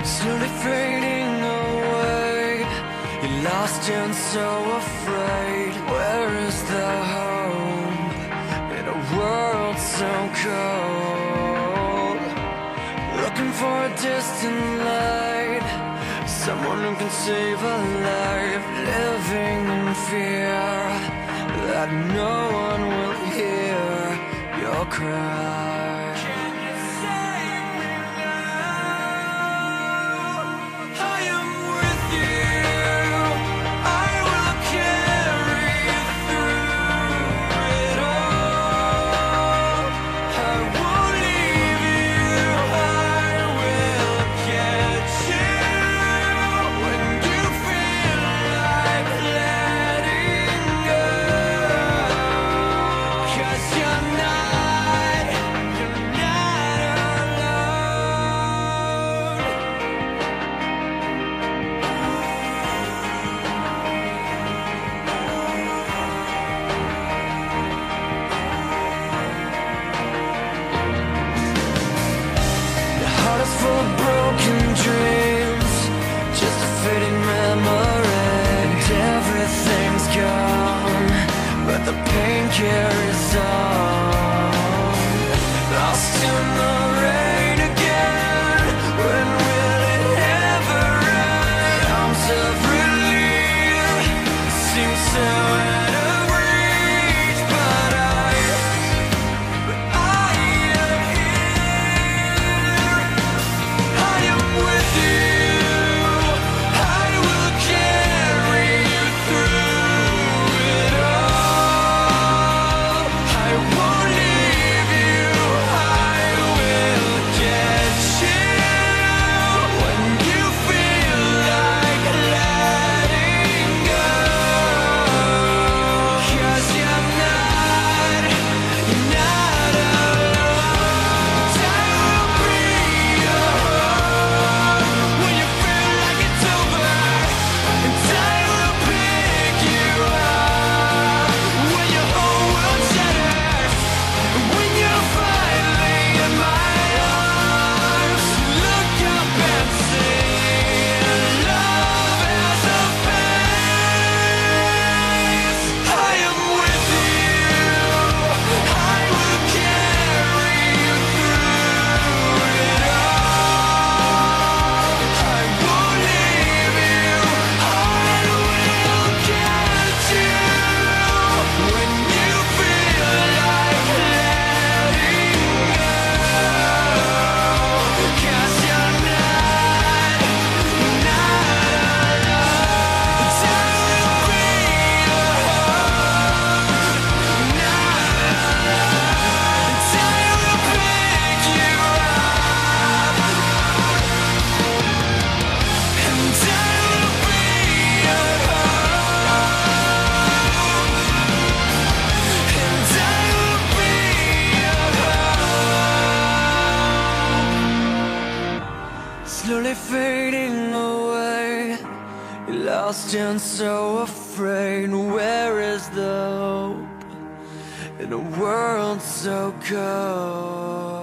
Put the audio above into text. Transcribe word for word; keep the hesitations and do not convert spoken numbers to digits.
slowly fading away. You're lost and so afraid. Where is the hope in a world so cold? Looking for a distant light, someone who can save a life. Living in fear that no one will hear your cry. Full of broken dreams, just a fading memory. And everything's gone, but the pain carries on. Lost in the rain again. When will it ever end? Arms of relief seem so out of reach, but I, but I am here. I am with you. I will carry you through it all. I won't leave you. I will get you when you feel like letting go. 'Cause you're not, you're not alone. I will be your home when you feel like it's over, and I will pick you up when your whole world shatters. And when you're finally in my arms, look up and see love has a face. I am with you. I will carry you through it all. I won't leave you. I will get you when you feel like letting go. 'Cause you're not, not alone. I will be your home. Not alone. I will pick you up, and I will be your home. And I will be your home. Slowly fading away, you're lost and so afraid. Where is the hope in a world so cold?